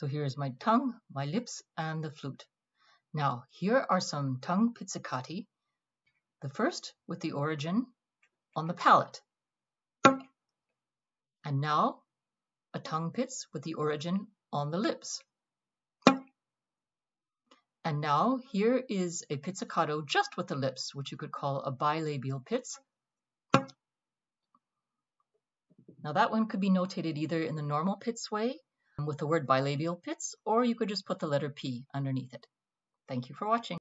So here's my tongue, my lips, and the flute. Now, here are some tongue pizzicati. The first with the origin on the palate. And now a tongue pizz with the origin on the lips. And now here is a pizzicato just with the lips, which you could call a bilabial pizz. Now that one could be notated either in the normal pizz way with the word bilabial pizz, or you could just put the letter P underneath it. Thank you for watching.